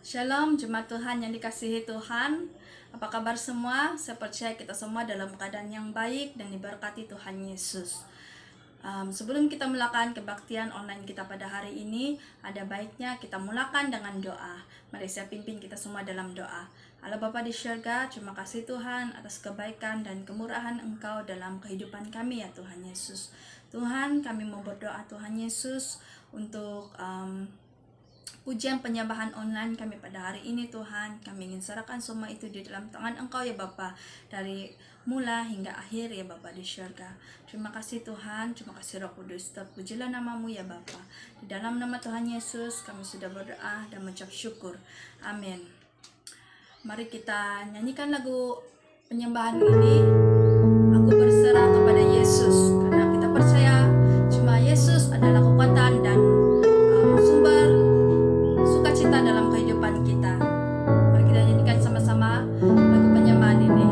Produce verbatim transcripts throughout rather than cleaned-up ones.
Shalom, jemaat Tuhan yang dikasihi Tuhan. Apa kabar semua? Saya percaya kita semua dalam keadaan yang baik dan diberkati Tuhan Yesus. Um, sebelum kita mulakan kebaktian online kita pada hari ini, ada baiknya kita mulakan dengan doa. Mari saya pimpin kita semua dalam doa. Allah Bapa di syurga, terima kasih Tuhan atas kebaikan dan kemurahan Engkau dalam kehidupan kami ya Tuhan Yesus. Tuhan, kami mau berdoa Tuhan Yesus untuk um, ujian penyembahan online kami pada hari ini Tuhan. Kami ingin serahkan semua itu di dalam tangan Engkau ya Bapa, dari mula hingga akhir ya Bapa di syurga. Terima kasih Tuhan, terima kasih Roh Kudus. Terpujilah namamu ya Bapa. Di dalam nama Tuhan Yesus kami sudah berdoa dan mengucap syukur. Amin. Mari kita nyanyikan lagu penyembahan ini. Aku berserah kepada Yesus, karena kita percaya cuma Yesus adalah kekuatan dan um, sumber sukacita dalam kehidupan kita. Mari kita nyanyikan sama-sama lagu penyembahan ini.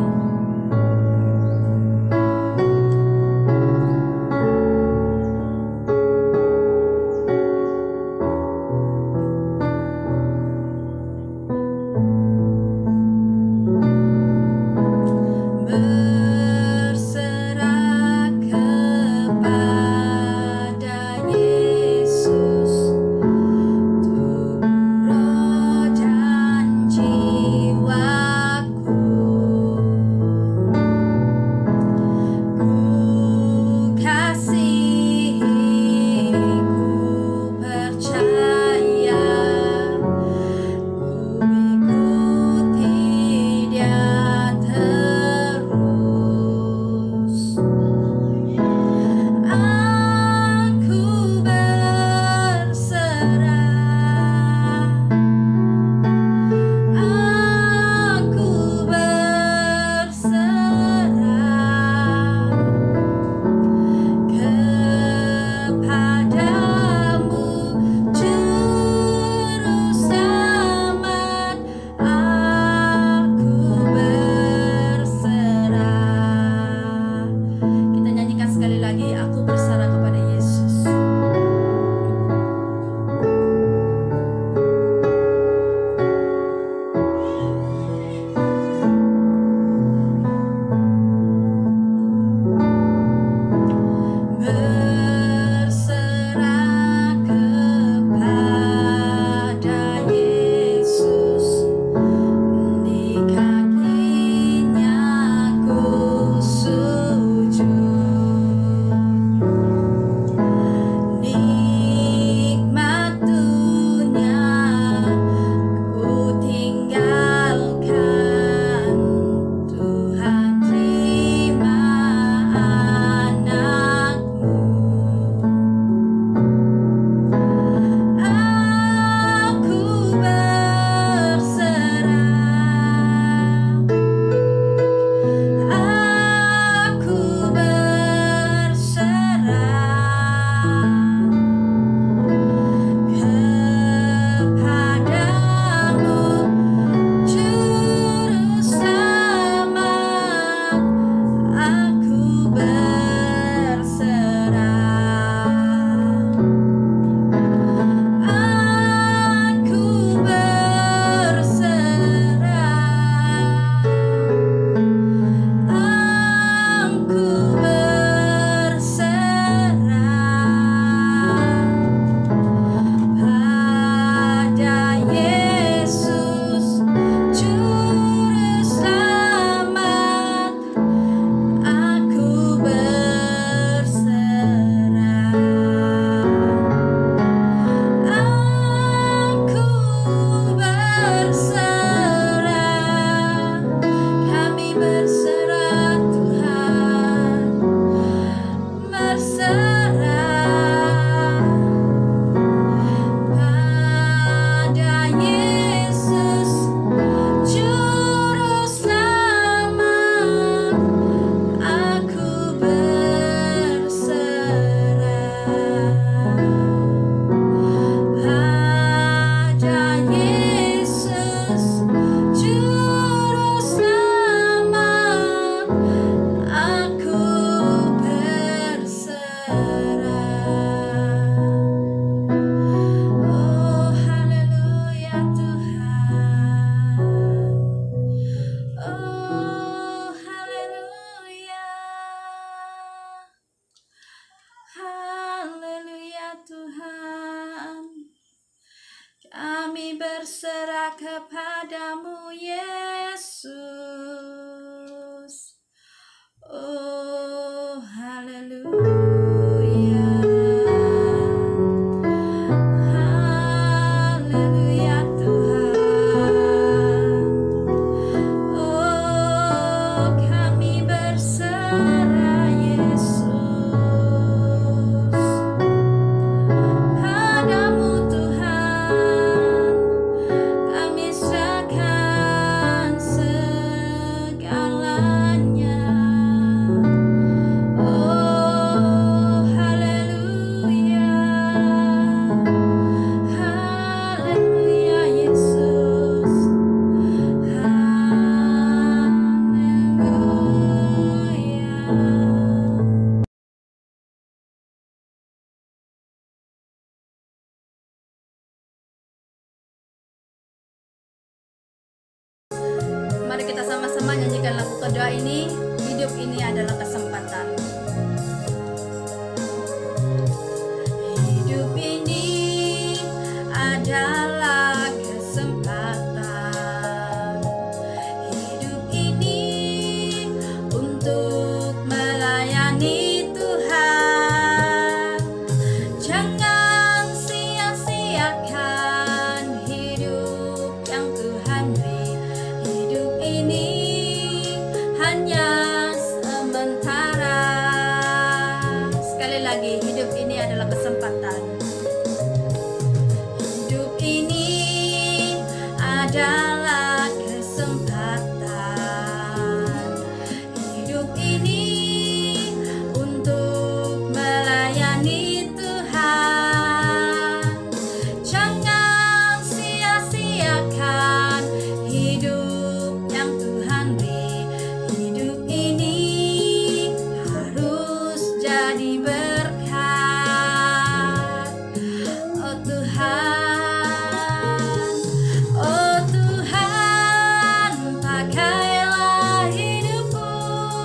Haleluya Tuhan, kami berserah kepadamu Yesus. Oh haleluya, haleluya Tuhan. Oh kami berserah Yesus padamu Tuhan, kami serahkan segalanya. Oh haleluya, haleluya Yesus, haleluya. Mari kita sama-sama nyanyikan lagu kedua ini. Hidup ini adalah kesempatan. Hidup ini adalah kesempatan. Hidup ini untuk melayani Tuhan. Jangan sia-siakan hidup yang Tuhan beri. Hidup ini hanya sementara. Sekali lagi, hidup ini adalah kesempatan. Hidup ini adalah kesempatan. Hidup ini untuk melayani Tuhan. Jangan sia-siakan hidup yang Tuhan beri. Hidup ini harus jadi berkat. Oh Tuhan, oh Tuhan, pakailah hidupku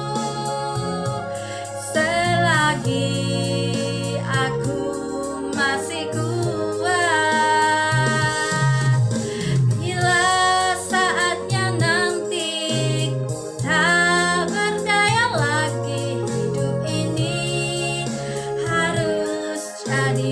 selagi aku masih kuat. Bila saatnya nanti ku tak berdaya lagi, hidup ini harus jadi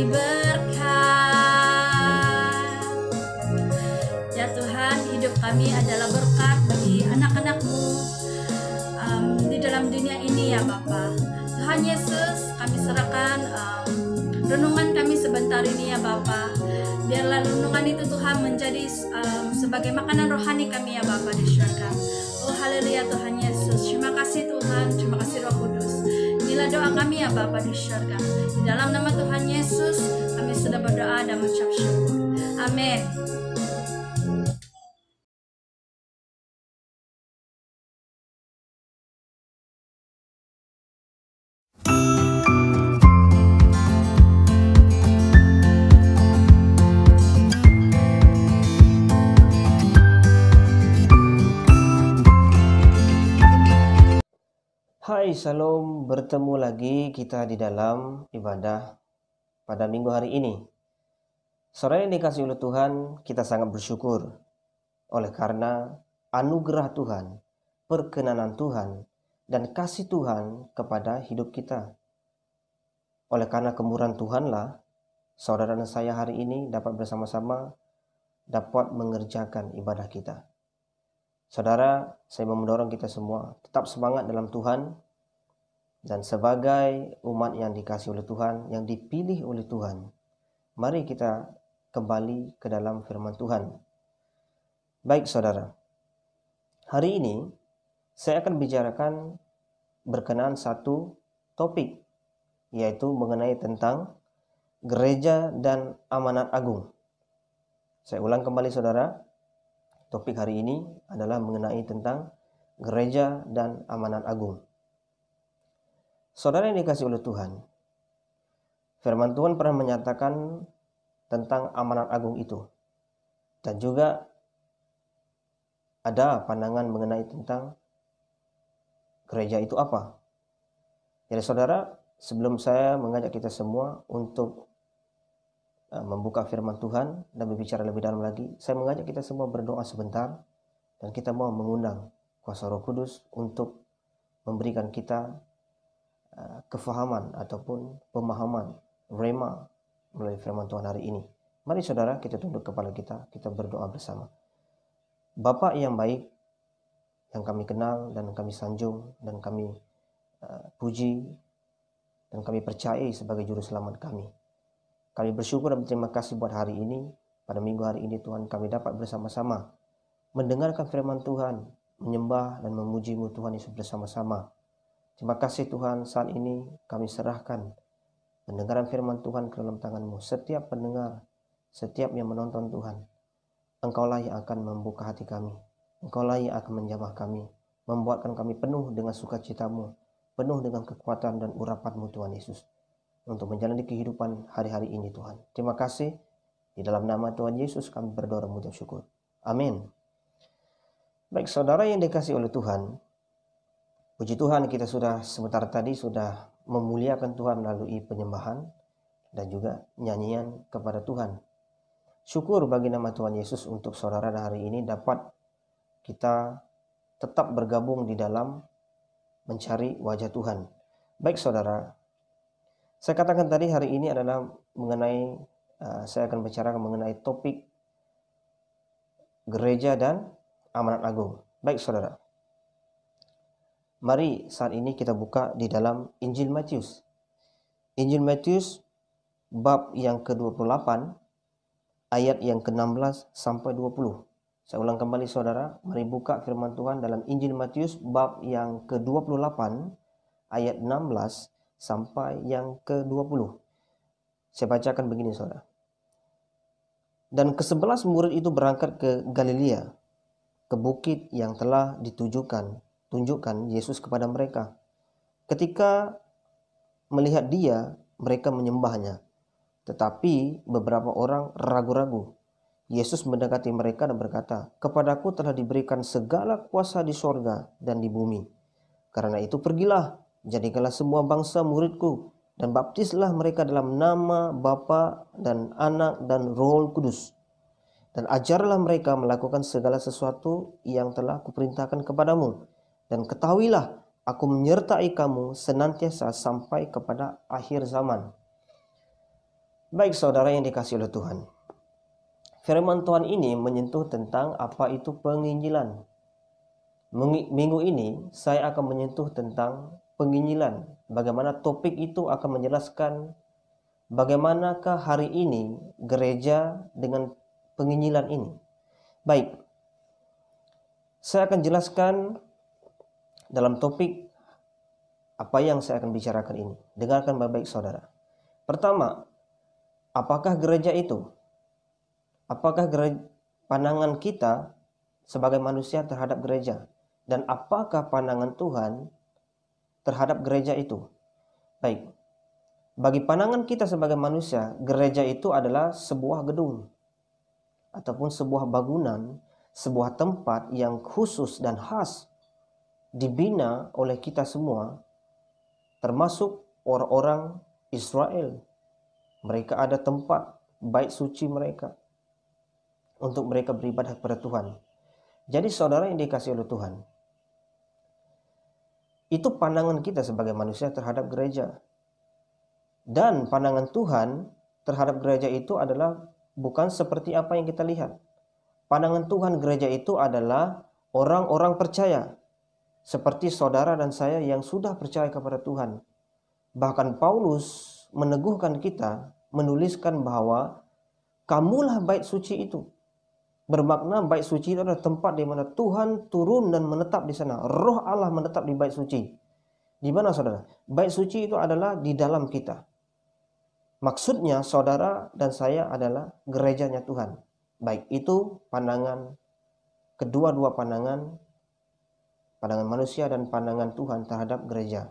berkat. Ya Tuhan, hidup kami adalah berkat bagi anak-anak-Mu um, di dalam dunia ini ya Bapa. Tuhan Yesus, kami serahkan um, renungan kami sebentar ini ya Bapa. Biarlah renungan itu Tuhan menjadi um, sebagai makanan rohani kami ya Bapa di syurga. Oh haleluya Tuhan Yesus. Terima kasih Tuhan, terima kasih Roh Kudus. Inilah doa kami ya Bapa di syurga. Di dalam nama Tuhan Yesus kami sudah berdoa dan mengucap syukur. Amin. Hai, Shalom. Bertemu lagi kita di dalam ibadah pada minggu hari ini. Saudara yang dikasihi oleh Tuhan, kita sangat bersyukur oleh karena anugerah Tuhan, perkenanan Tuhan, dan kasih Tuhan kepada hidup kita. Oleh karena kemurahan Tuhanlah, saudara dan saya hari ini dapat bersama-sama dapat mengerjakan ibadah kita. Saudara, saya mau mendorong kita semua tetap semangat dalam Tuhan, dan sebagai umat yang dikasihi oleh Tuhan, yang dipilih oleh Tuhan, mari kita kembali ke dalam firman Tuhan. Baik saudara, hari ini saya akan bicarakan berkenaan satu topik, yaitu mengenai tentang gereja dan amanat agung. Saya ulang kembali saudara, topik hari ini adalah mengenai tentang gereja dan amanat agung. Saudara yang dikasihi oleh Tuhan, firman Tuhan pernah menyatakan tentang amanat agung itu. Dan juga ada pandangan mengenai tentang gereja itu apa. Jadi saudara, sebelum saya mengajak kita semua untuk uh, membuka firman Tuhan dan berbicara lebih dalam lagi, saya mengajak kita semua berdoa sebentar dan kita mau mengundang kuasa Roh Kudus untuk memberikan kita uh, kefahaman ataupun pemahaman rema melalui firman Tuhan hari ini. Mari saudara, kita tunduk kepala kita, kita berdoa bersama. Bapa yang baik, yang kami kenal dan kami sanjung dan kami uh, puji dan kami percayai sebagai juru selamat kami. Kami bersyukur dan berterima kasih buat hari ini. Pada minggu hari ini Tuhan, kami dapat bersama-sama mendengarkan firman Tuhan, menyembah dan memuji-Mu Tuhan Yesus bersama-sama. Terima kasih Tuhan, saat ini kami serahkan pendengaran firman Tuhan ke dalam tangan-Mu. Setiap pendengar, setiap yang menonton Tuhan, Engkaulah yang akan membuka hati kami. Engkaulah yang akan menjamah kami, membuatkan kami penuh dengan sukacita-Mu, penuh dengan kekuatan dan urapan-Mu Tuhan Yesus, untuk menjalani kehidupan hari-hari ini Tuhan. Terima kasih, di dalam nama Tuhan Yesus kami berdoa dan mengucap syukur. Amin. Baik saudara yang dikasihi oleh Tuhan, puji Tuhan kita sudah sebentar tadi sudah memuliakan Tuhan melalui penyembahan dan juga nyanyian kepada Tuhan. Syukur bagi nama Tuhan Yesus untuk saudara dan hari ini dapat kita tetap bergabung di dalam mencari wajah Tuhan. Baik saudara, saya katakan tadi hari ini adalah mengenai, uh, saya akan bicara mengenai topik gereja dan amanat agung. Baik saudara, mari saat ini kita buka di dalam Injil Matius. Injil Matius bab yang ke dua puluh delapan, ayat yang ke enam belas sampai dua puluh. Saya ulang kembali saudara, mari buka firman Tuhan dalam Injil Matius bab yang ke dua puluh delapan, ayat enam belas sampai yang ke dua puluh. Saya bacakan begini saudara. Dan kesebelas murid itu berangkat ke Galilea, ke bukit yang telah ditujukan, tunjukkan Yesus kepada mereka. Ketika melihat dia, mereka menyembahnya. Tetapi beberapa orang ragu-ragu. Yesus mendekati mereka dan berkata, "Kepadaku telah diberikan segala kuasa di sorga dan di bumi. Karena itu pergilah, jadikanlah semua bangsa muridku, dan baptislah mereka dalam nama Bapa dan Anak dan Roh Kudus. Dan ajarlah mereka melakukan segala sesuatu yang telah kuperintahkan kepadamu. Dan ketahuilah, aku menyertai kamu senantiasa sampai kepada akhir zaman." Baik saudara yang dikasihi oleh Tuhan, firman Tuhan ini menyentuh tentang apa itu penginjilan. Minggu ini saya akan menyentuh tentang penginjilan. Bagaimana topik itu akan menjelaskan bagaimanakah hari ini gereja dengan penginjilan ini. Baik, saya akan jelaskan dalam topik apa yang saya akan bicarakan ini. Dengarkan baik-baik saudara. Pertama, apakah gereja itu? Apakah gereja, pandangan kita sebagai manusia terhadap gereja? Dan apakah pandangan Tuhan terhadap gereja itu? Baik, bagi pandangan kita sebagai manusia, gereja itu adalah sebuah gedung ataupun sebuah bangunan, sebuah tempat yang khusus dan khas dibina oleh kita semua, termasuk orang-orang Israel. Mereka ada tempat bait suci mereka untuk mereka beribadah kepada Tuhan. Jadi saudara yang dikasihi oleh Tuhan, itu pandangan kita sebagai manusia terhadap gereja. Dan pandangan Tuhan terhadap gereja itu adalah bukan seperti apa yang kita lihat. Pandangan Tuhan gereja itu adalah orang-orang percaya, seperti saudara dan saya yang sudah percaya kepada Tuhan. Bahkan Paulus meneguhkan kita, menuliskan bahwa kamulah bait suci itu. Bermakna bait suci itu adalah tempat di mana Tuhan turun dan menetap di sana. Roh Allah menetap di bait suci. Di mana saudara? Bait suci itu adalah di dalam kita. Maksudnya saudara dan saya adalah gerejanya Tuhan. Baik itu pandangan, kedua-dua pandangan, pandangan manusia dan pandangan Tuhan terhadap gereja.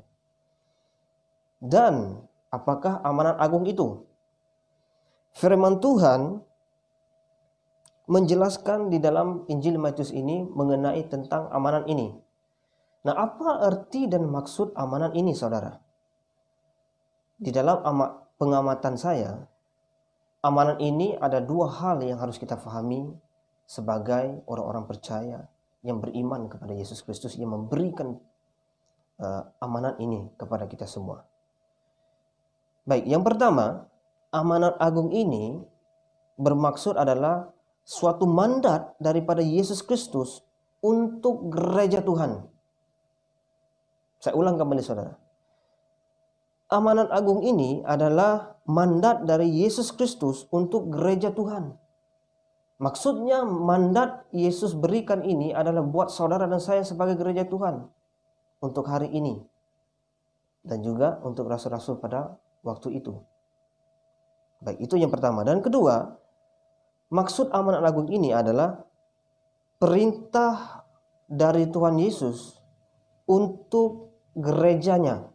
Dan apakah amanat agung itu? Firman Tuhan menjelaskan di dalam Injil Matius ini mengenai tentang amanat ini. Nah, apa arti dan maksud amanat ini, saudara? di dalam ama- pengamatan saya, amanat ini ada dua hal yang harus kita pahami sebagai orang-orang percaya yang beriman kepada Yesus Kristus yang memberikan uh, amanat ini kepada kita semua. Baik, yang pertama, amanat agung ini bermaksud adalah suatu mandat daripada Yesus Kristus untuk gereja Tuhan. Saya ulang kembali saudara. Amanat agung ini adalah mandat dari Yesus Kristus untuk gereja Tuhan. Maksudnya mandat Yesus berikan ini adalah buat saudara dan saya sebagai gereja Tuhan untuk hari ini. Dan juga untuk rasul-rasul pada waktu itu. Baik, itu yang pertama. Dan kedua, maksud amanat agung ini adalah perintah dari Tuhan Yesus untuk gerejanya.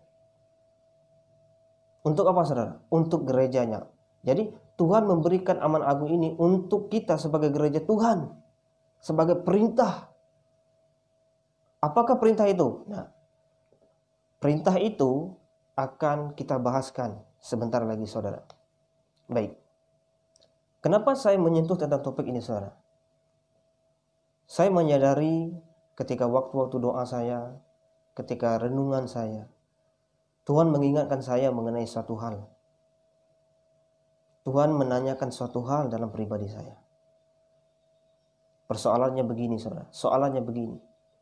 Untuk apa saudara? Untuk gerejanya. Jadi Tuhan memberikan amanat agung ini untuk kita sebagai gereja Tuhan. Sebagai perintah. Apakah perintah itu? Nah, perintah itu akan kita bahaskan sebentar lagi saudara. Baik. Kenapa saya menyentuh tentang topik ini saudara? Saya menyadari ketika waktu-waktu doa saya, ketika renungan saya, Tuhan mengingatkan saya mengenai suatu hal. Tuhan menanyakan suatu hal dalam pribadi saya. Persoalannya begini saudara, soalannya begini.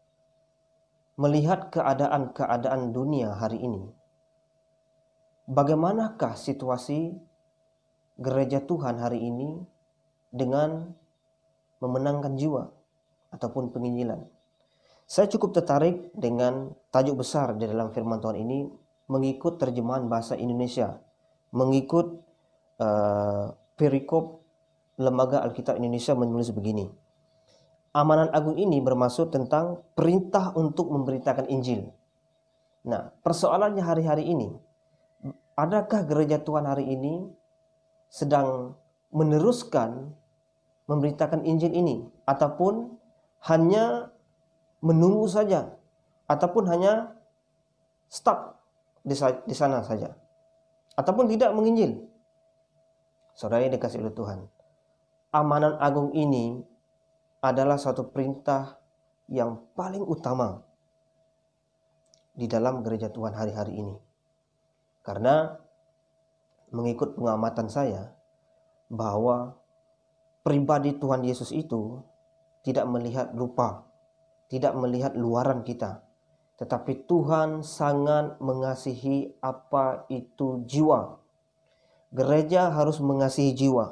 Melihat keadaan-keadaan dunia hari ini, bagaimanakah situasi gereja Tuhan hari ini dengan memenangkan jiwa ataupun penginjilan? Saya cukup tertarik dengan tajuk besar di dalam firman Tuhan ini mengikut terjemahan bahasa Indonesia, mengikut uh, perikop Lembaga Alkitab Indonesia menulis begini. Amanat agung ini bermaksud tentang perintah untuk memberitakan Injil. Nah, persoalannya hari-hari ini, adakah gereja Tuhan hari ini sedang meneruskan memberitakan Injil ini ataupun hanya menunggu saja ataupun hanya stuck di, di sana saja ataupun tidak menginjil? Saudara yang dikasihi oleh Tuhan, amanat agung ini adalah satu perintah yang paling utama di dalam gereja Tuhan hari-hari ini. Karena mengikut pengamatan saya bahwa pribadi Tuhan Yesus itu tidak melihat rupa, tidak melihat luaran kita, tetapi Tuhan sangat mengasihi apa itu jiwa. Gereja harus mengasihi jiwa.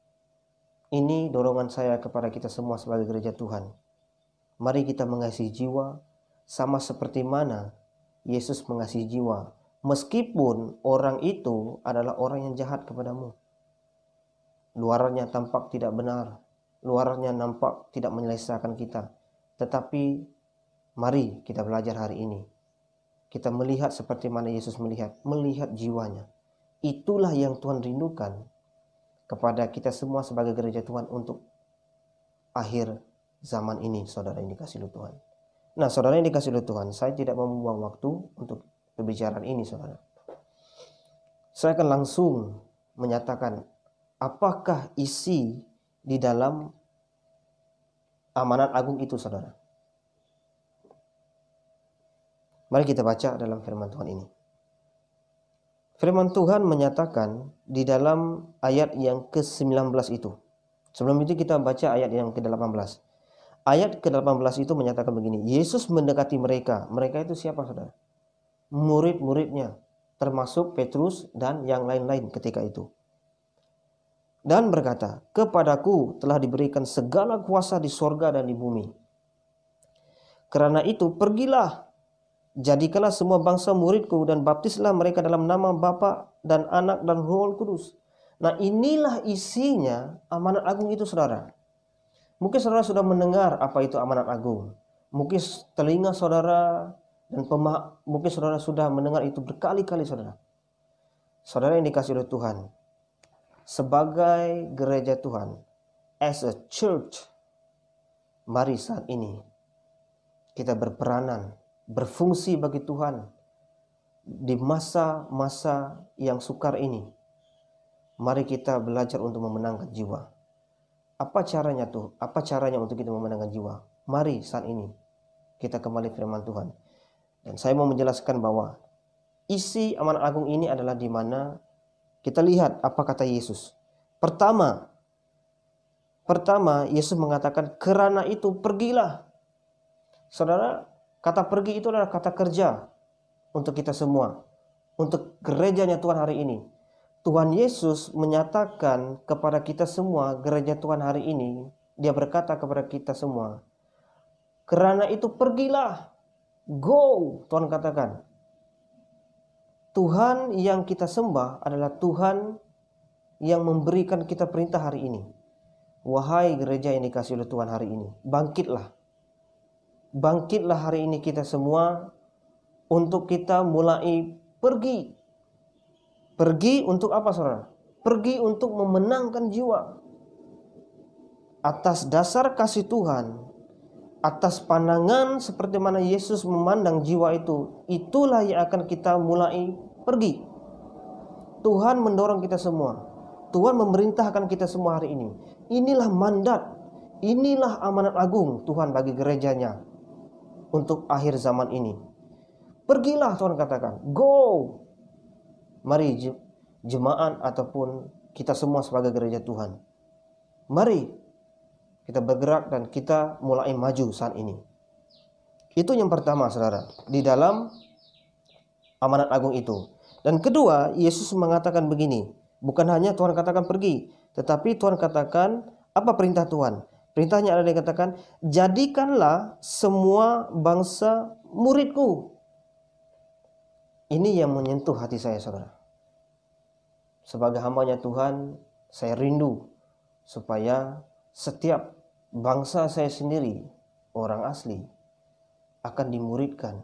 Ini dorongan saya kepada kita semua sebagai gereja Tuhan. Mari kita mengasihi jiwa sama seperti mana Yesus mengasihi jiwa. Meskipun orang itu adalah orang yang jahat kepadamu. Luarannya tampak tidak benar. Luarannya nampak tidak menyelesaikan kita. Tetapi mari kita belajar hari ini. Kita melihat seperti mana Yesus melihat. Melihat jiwanya. Itulah yang Tuhan rindukan kepada kita semua sebagai gereja Tuhan untuk akhir zaman ini, saudara yang dikasihi oleh Tuhan. Nah, saudara yang dikasihi oleh Tuhan, saya tidak membuang waktu untuk pembicaraan ini, saudara. Saya akan langsung menyatakan apakah isi di dalam amanat agung itu, saudara. Mari kita baca dalam firman Tuhan ini. Firman Tuhan menyatakan di dalam ayat yang ke sembilan belas itu. Sebelum itu kita baca ayat yang ke delapan belas. Ayat ke delapan belas itu menyatakan begini. Yesus mendekati mereka. Mereka itu siapa saudara? Murid-muridnya. Termasuk Petrus dan yang lain-lain ketika itu. Dan berkata, kepadaku telah diberikan segala kuasa di sorga dan di bumi. Karena itu pergilah. Jadikanlah semua bangsa muridku dan baptislah mereka dalam nama Bapa dan Anak dan Roh Kudus. Nah, inilah isinya amanat agung itu saudara. Mungkin saudara sudah mendengar apa itu amanat agung. Mungkin telinga saudara dan pema- mungkin saudara sudah mendengar itu berkali-kali saudara. Saudara yang dikasihi oleh Tuhan, sebagai gereja Tuhan, as a church, mari saat ini kita berperanan, berfungsi bagi Tuhan di masa-masa yang sukar ini, mari kita belajar untuk memenangkan jiwa. Apa caranya tuh? Apa caranya untuk kita memenangkan jiwa? Mari saat ini kita kembali firman Tuhan. Dan saya mau menjelaskan bahwa isi amanat agung ini adalah di mana kita lihat apa kata Yesus. Pertama, pertama Yesus mengatakan, "Kerana itu pergilah." Saudara, kata pergi itu adalah kata kerja untuk kita semua, untuk gerejanya Tuhan hari ini. Tuhan Yesus menyatakan kepada kita semua, gereja Tuhan hari ini, Dia berkata kepada kita semua, "Kerana itu pergilah." Go, Tuhan katakan. Tuhan yang kita sembah adalah Tuhan yang memberikan kita perintah hari ini. Wahai gereja yang dikasihi oleh Tuhan hari ini, bangkitlah. Bangkitlah hari ini kita semua untuk kita mulai pergi. Pergi untuk apa, saudara? Pergi untuk memenangkan jiwa. Atas dasar kasih Tuhan, atas pandangan seperti mana Yesus memandang jiwa itu, itulah yang akan kita mulai pergi. Tuhan mendorong kita semua. Tuhan memerintahkan kita semua hari ini. Inilah mandat, inilah amanat agung Tuhan bagi gerejanya untuk akhir zaman ini. Pergilah, Tuhan katakan, go. Mari jemaat ataupun kita semua sebagai gereja Tuhan, mari kita bergerak dan kita mulai maju saat ini. Itu yang pertama, saudara, di dalam amanat agung itu. Dan kedua, Yesus mengatakan begini, bukan hanya Tuhan katakan pergi, tetapi Tuhan katakan, apa perintah Tuhan? Perintahnya ada yang katakan, jadikanlah semua bangsa muridku. Ini yang menyentuh hati saya, saudara. Sebagai hambanya Tuhan, saya rindu supaya setiap bangsa saya sendiri, orang asli, akan dimuridkan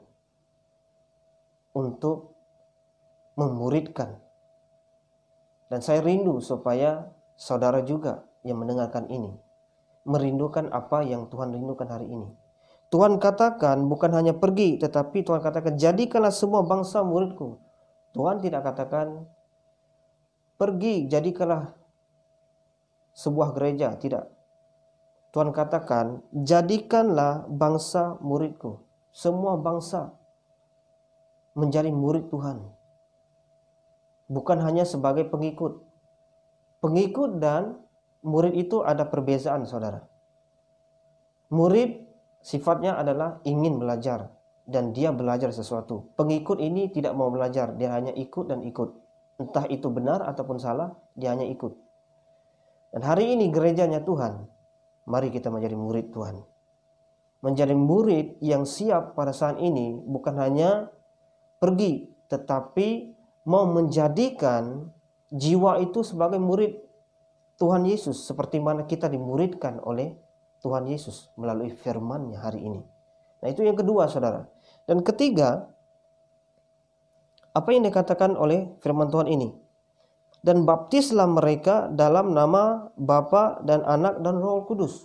untuk memuridkan. Dan saya rindu supaya saudara juga yang mendengarkan ini merindukan apa yang Tuhan rindukan hari ini. Tuhan katakan bukan hanya pergi, tetapi Tuhan katakan jadikanlah semua bangsa muridku. Tuhan tidak katakan pergi jadikanlah sebuah gereja, tidak. Tuhan katakan jadikanlah bangsa muridku. Semua bangsa menjadi murid Tuhan. Bukan hanya sebagai pengikut. Pengikut dan murid itu ada perbezaan, saudara. Murid sifatnya adalah ingin belajar dan dia belajar sesuatu. Pengikut ini tidak mau belajar, dia hanya ikut dan ikut. Entah itu benar ataupun salah, dia hanya ikut. Dan hari ini gerejanya Tuhan, mari kita menjadi murid Tuhan. Menjadi murid yang siap pada saat ini bukan hanya pergi, tetapi mau menjadikan jiwa itu sebagai murid Tuhan Yesus, seperti mana kita dimuridkan oleh Tuhan Yesus melalui firman-Nya hari ini. Nah, itu yang kedua, saudara. Dan ketiga, apa yang dikatakan oleh firman Tuhan ini? Dan baptislah mereka dalam nama Bapa dan Anak dan Roh Kudus.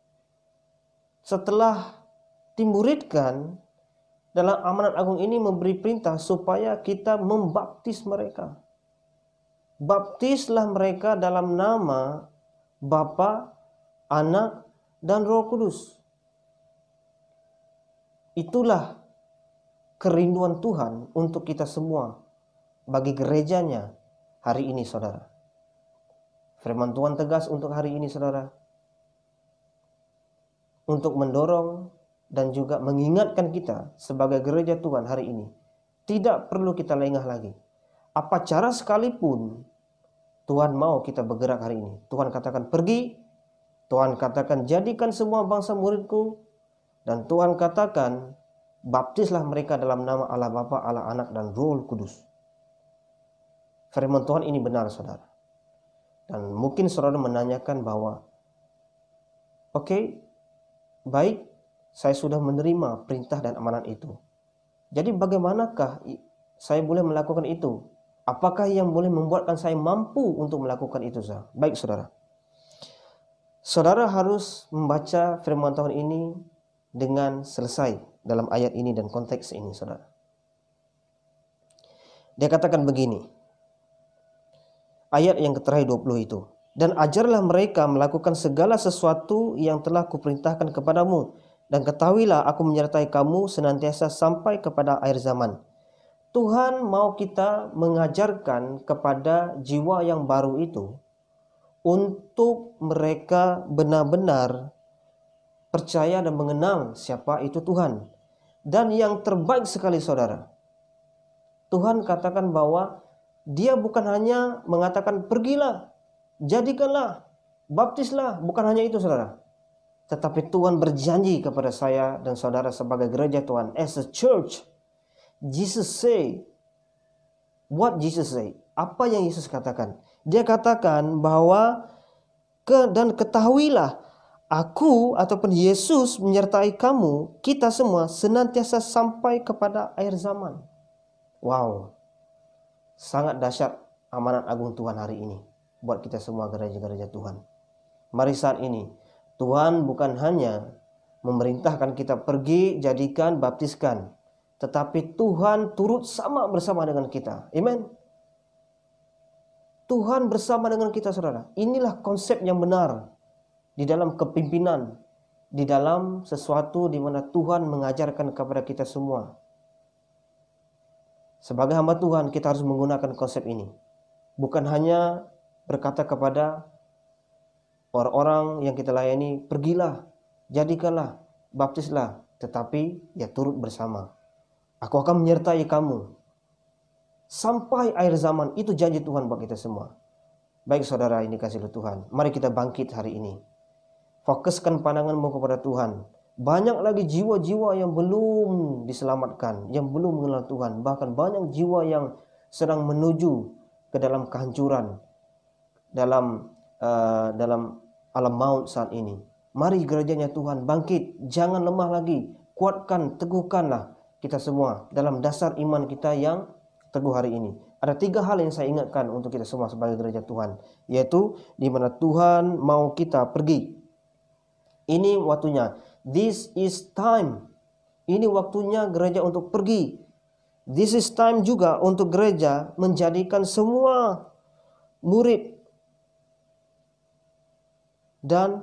Setelah dimuridkan, dalam amanat agung ini memberi perintah supaya kita membaptis mereka. Baptislah mereka dalam nama Bapa, Anak, dan Roh Kudus. Itulah kerinduan Tuhan untuk kita semua bagi gerejanya hari ini, saudara. Firman Tuhan tegas untuk hari ini, saudara, untuk mendorong dan juga mengingatkan kita sebagai gereja Tuhan hari ini. Tidak perlu kita lengah lagi. Apa cara sekalipun Tuhan mau kita bergerak hari ini. Tuhan katakan pergi, Tuhan katakan jadikan semua bangsa muridku, dan Tuhan katakan baptislah mereka dalam nama Allah Bapa, Allah Anak, dan Roh Kudus. Firman Tuhan ini benar, saudara. Dan mungkin saudara menanyakan bahwa oke, okay, baik, saya sudah menerima perintah dan amanat itu. Jadi bagaimanakah saya boleh melakukan itu? Apakah yang boleh membuatkan saya mampu untuk melakukan itu, saudara? Baik, saudara. Saudara harus membaca firman Tuhan ini dengan selesai dalam ayat ini dan konteks ini, saudara. Dia katakan begini, ayat yang terakhir dua puluh itu. Dan ajarlah mereka melakukan segala sesuatu yang telah kuperintahkan kepadamu. Dan ketahuilah aku menyertai kamu senantiasa sampai kepada akhir zaman. Tuhan mau kita mengajarkan kepada jiwa yang baru itu untuk mereka benar-benar percaya dan mengenal siapa itu Tuhan. Dan yang terbaik sekali saudara, Tuhan katakan bahwa Dia bukan hanya mengatakan pergilah, jadikanlah, baptislah, bukan hanya itu saudara. Tetapi Tuhan berjanji kepada saya dan saudara sebagai gereja Tuhan, as a church, Jesus say, what Jesus say? Apa yang Yesus katakan? Dia katakan bahwa ke dan ketahuilah aku ataupun Yesus menyertai kamu, kita semua senantiasa sampai kepada akhir zaman. Wow, sangat dahsyat amanat agung Tuhan hari ini buat kita semua gereja-gereja Tuhan. Mari saat ini Tuhan bukan hanya memerintahkan kita pergi, jadikan, baptiskan, tetapi Tuhan turut sama bersama dengan kita. Amen. Tuhan bersama dengan kita saudara. Inilah konsep yang benar di dalam kepimpinan, di dalam sesuatu di mana Tuhan mengajarkan kepada kita semua. Sebagai hamba Tuhan kita harus menggunakan konsep ini. Bukan hanya berkata kepada orang-orang yang kita layani, pergilah, jadikanlah, baptislah, tetapi ya turut bersama. Aku akan menyertai kamu sampai akhir zaman. Itu janji Tuhan buat kita semua. Baik saudara, ini kasih Tuhan. Mari kita bangkit hari ini. Fokuskan pandanganmu kepada Tuhan. Banyak lagi jiwa-jiwa yang belum diselamatkan, yang belum mengenal Tuhan. Bahkan banyak jiwa yang sedang menuju ke dalam kehancuran, dalam uh, dalam alam maut saat ini. Mari gerejanya Tuhan bangkit, jangan lemah lagi. Kuatkan, teguhkanlah kita semua dalam dasar iman kita yang teguh hari ini. Ada tiga hal yang saya ingatkan untuk kita semua sebagai gereja Tuhan, yaitu di mana Tuhan mau kita pergi. Ini waktunya. This is time. Ini waktunya gereja untuk pergi. This is time juga untuk gereja menjadikan semua murid dan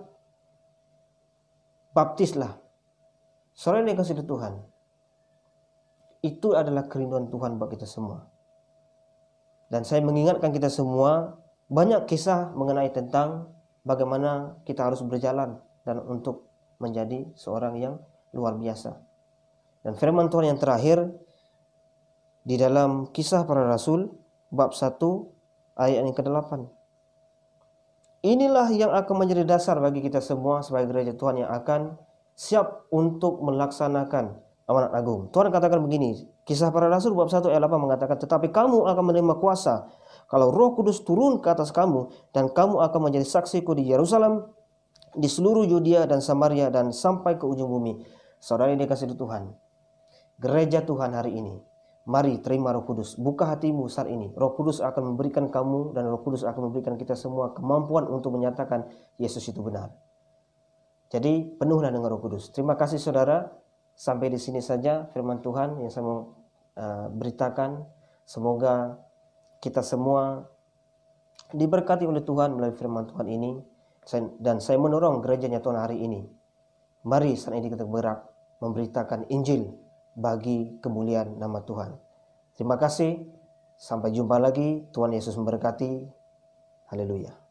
baptislah. Saudara yang dikasihi Tuhan, itu adalah kerinduan Tuhan buat kita semua. Dan saya mengingatkan kita semua banyak kisah mengenai tentang bagaimana kita harus berjalan dan untuk menjadi seorang yang luar biasa. Dan firman Tuhan yang terakhir di dalam Kisah Para Rasul bab satu ayat yang kedelapan. Inilah yang akan menjadi dasar bagi kita semua sebagai gereja Tuhan yang akan siap untuk melaksanakan amanat agung. Tuhan katakan begini, Kisah Para Rasul bab satu ayat delapan mengatakan, tetapi kamu akan menerima kuasa kalau Roh Kudus turun ke atas kamu, dan kamu akan menjadi saksiku di Yerusalem, di seluruh Yudea dan Samaria, dan sampai ke ujung bumi. Saudara yang dikasihi Tuhan, gereja Tuhan hari ini, mari terima Roh Kudus. Buka hatimu saat ini. Roh Kudus akan memberikan kamu dan Roh Kudus akan memberikan kita semua kemampuan untuk menyatakan Yesus itu benar. Jadi penuhlah dengan Roh Kudus. Terima kasih saudara. Sampai di sini saja firman Tuhan yang saya mau uh, beritakan. Semoga kita semua diberkati oleh Tuhan melalui firman Tuhan ini. Dan saya mendorong gerejanya Tuhan hari ini, mari saat ini kita bergerak memberitakan Injil bagi kemuliaan nama Tuhan. Terima kasih, sampai jumpa lagi. Tuhan Yesus memberkati. Haleluya.